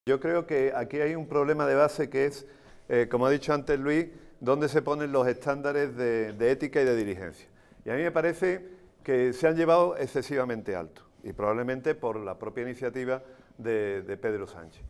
Yo creo que aquí hay un problema de base que es, como ha dicho antes Luis, dónde se ponen los estándares de ética y de diligencia. Y a mí me parece que se han llevado excesivamente alto, y probablemente por la propia iniciativa de Pedro Sánchez.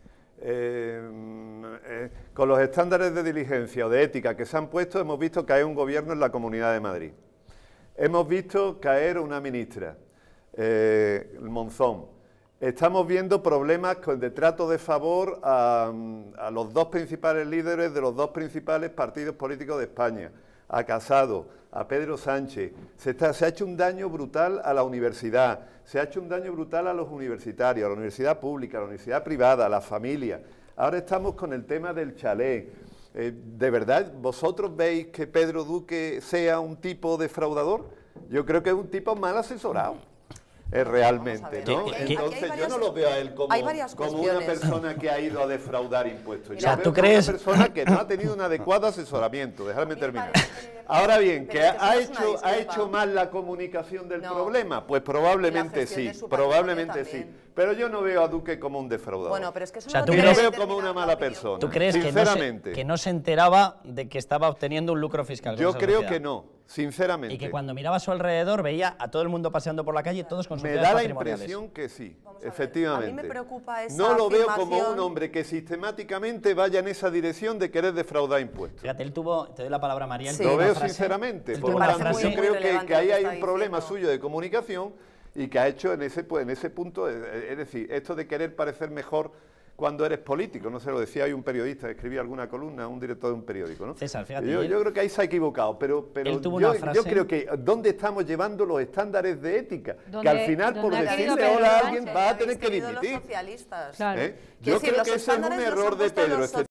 Con los estándares de diligencia o de ética que se han puesto, hemos visto caer un gobierno en la Comunidad de Madrid. Hemos visto caer una ministra, Monzón. Estamos viendo problemas de trato de favor a los dos principales líderes de los dos principales partidos políticos de España, a Casado, a Pedro Sánchez. Se ha hecho un daño brutal a la universidad, se ha hecho un daño brutal a los universitarios, a la universidad pública, a la universidad privada, a la familia. Ahora estamos con el tema del chalet. ¿De verdad vosotros veis que Pedro Duque sea un tipo defraudador? Yo creo que es un tipo mal asesorado. Realmente, ¿no? Entonces yo no lo veo a él como una persona que ha ido a defraudar impuestos. Yo ¿tú creo crees? Una persona que no ha tenido un adecuado asesoramiento. Déjame terminar. Ahora bien, ¿que ha hecho mal la comunicación del problema? Pues probablemente sí, probablemente sí. Pero yo no veo a Duque como un defraudador. Bueno, pero es que eso no lo veo como una mala persona. ¿Tú crees que no se enteraba de que estaba obteniendo un lucro fiscal? Yo creo que no, sinceramente. Y que cuando miraba a su alrededor veía a todo el mundo paseando por la calle, todos con sus Me da la impresión que sí, efectivamente. A mí me preocupa esa No lo veo como un hombre que sistemáticamente vaya en esa dirección de querer defraudar impuestos. Fíjate, él tuvo, te doy la palabra María, lo veo sinceramente. Por lo tanto, yo creo que ahí hay un problema suyo de comunicación y que ha hecho en ese punto, es decir, esto de querer parecer mejor cuando eres político, no se lo decía hoy un periodista que escribía alguna columna, un director de un periódico, ¿no? César, fíjate. Yo creo que ahí se ha equivocado, pero yo creo que ¿dónde estamos llevando los estándares de ética? Que al final, por decirle hola a alguien, va a tener que dimitir. Claro. Yo creo que ese es un error de Pedro.